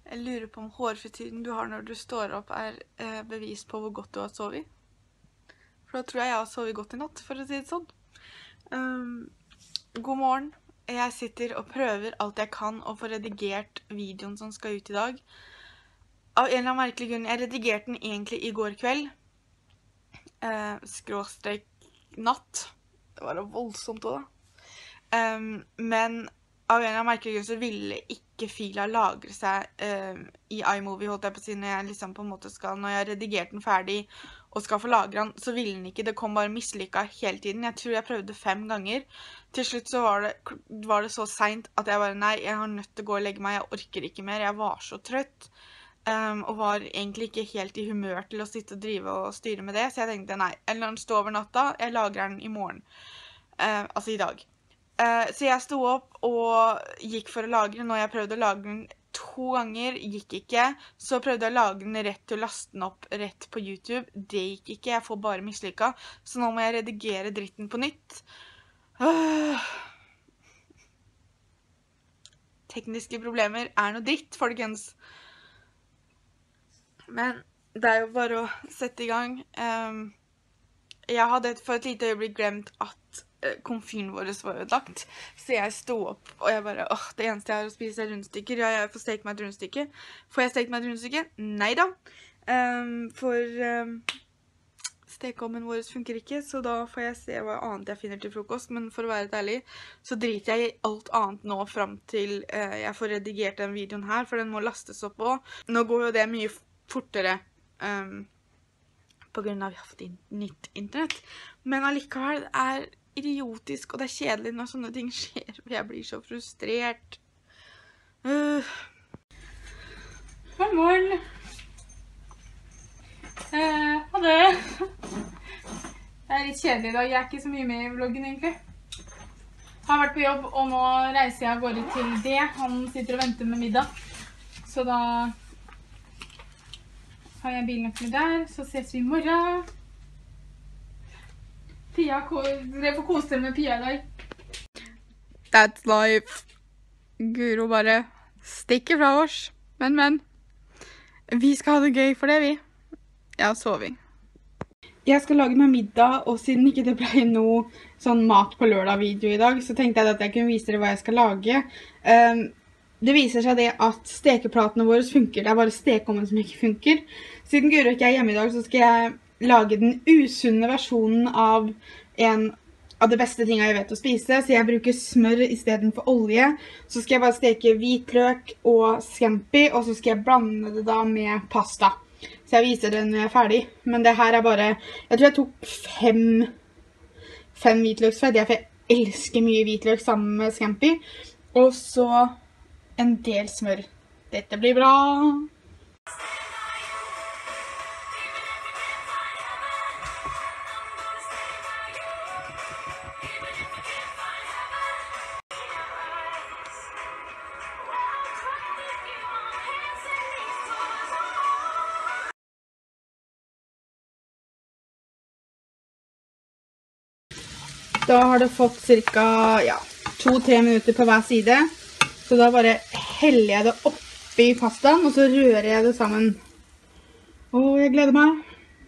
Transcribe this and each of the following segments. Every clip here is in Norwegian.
Jeg lurer på om hårfrityren du har når du står opp bevis på hvor godt du har sovet. For da tror jeg har sovet godt i natt, for å si det sånn. God morgen. Jeg sitter og prøver alt jeg kan å få redigert videoen som skal ut i dag. Av en eller annen merkelig grunn, jeg redigerte den egentlig i går kveld. Skråstrek natt. Det var voldsomt også da. Men av en eller annen merkelig grunn så ville ikke fila lagre seg i iMovie, holdt jeg på å si, når jeg liksom på en måte når jeg redigerte den ferdig og skal få lagre den, så ville den ikke. Det kom bare mislykket hele tiden. Jeg tror jeg prøvde 5 ganger. Til slutt så var det så sent at jeg bare, nei, jeg har nødt til å gå og legge meg, jeg orker ikke mer, jeg var så trøtt. Og var egentlig ikke helt i humør til å sitte og drive og styre med det, så jeg tenkte, nei, jeg lar den stå over natta, jeg lagrer den i morgen. Altså i dag. Så jeg sto opp og gikk for å lagre den, og jeg prøvde å lagre den 2 ganger, gikk ikke. Så prøvde jeg å lagre den rett til å laste den opp rett på YouTube. Det gikk ikke, jeg får bare mislykket. Så nå må jeg redigere dritten på nytt. Tekniske problemer noe dritt, folkens. Men det jo bare å sette i gang. Jeg hadde for et lite øyeblikk glemt at komfyren vår var ødelagt, så jeg sto opp, og jeg bare, det eneste jeg har å spise rundstykker. Ja, jeg får steke meg et rundstykke. Får jeg steke meg et rundstykke? Neida. For stekeovnen vår funker ikke, så da får jeg se hva annet jeg finner til frokost. Men for å være litt ærlig, så driter jeg i alt annet nå frem til jeg får redigert den videoen her, for den må lastes opp også. Nå går jo det mye fortere, på grunn av at vi har fått nytt internett. Men allikevel, det idiotisk, og det kjedelig når sånne ting skjer, for jeg blir så frustrert. God morgen. Ha det. Det litt kjedelig i dag, jeg ikke så mye med i vloggen egentlig. Har vært på jobb, og nå reiser jeg av gårde til det. Han sitter og venter med middag, så da har jeg bilnøkkelen der, så ses vi i morgen. Dere får kose dere med Pia i dag. That's life. Guro bare stikker fra oss. Men. Vi skal ha det gøy for det, vi. Ja, sover. Jeg skal lage meg middag, og siden ikke det ble noe sånn mat på lørdag-video i dag, så tenkte jeg at jeg kunne vise dere hva jeg skal lage. Det viser seg det at stekeplatene våre funker. Det bare stekeovnen som ikke funker. Siden Guro ikke hjemme i dag, så skal jeg lage den usunne versjonen av en av de beste tingene jeg vet å spise. Så jeg bruker smør i stedet for olje. Så skal jeg bare steke hvitløk og scampi, og så skal jeg blande det da med pasta. Så jeg viser det når jeg ferdig. Men det her bare, jeg tror jeg tok 5 hvitløksfett. For jeg elsker mye hvitløk sammen med scampi. Og så en del smør. Dette blir bra. Da har det fått cirka 2-3 minutter på hver side. Så da bare heller jeg det oppi pastaen, og så rører jeg det sammen. Jeg gleder meg.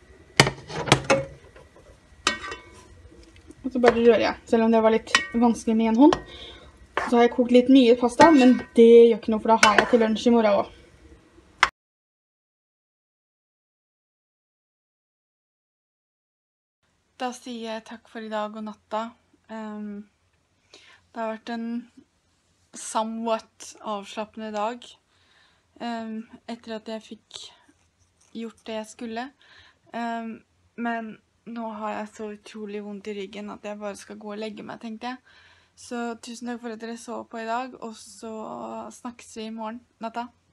Og så bare rører jeg, selv om det var litt vanskelig med en hånd. Så har jeg kokt litt mye pasta, men det gjør ikke noe, for da har jeg til lunsj i morgen også. Da sier jeg takk for i dag og natta. Det har vært en somewhat avslappende dag. Etter at jeg fikk gjort det jeg skulle. Men nå har jeg så utrolig vondt i ryggen at jeg bare skal gå og legge meg, tenkte jeg. Så tusen takk for at dere så på i dag, og så snakkes vi i morgen natta.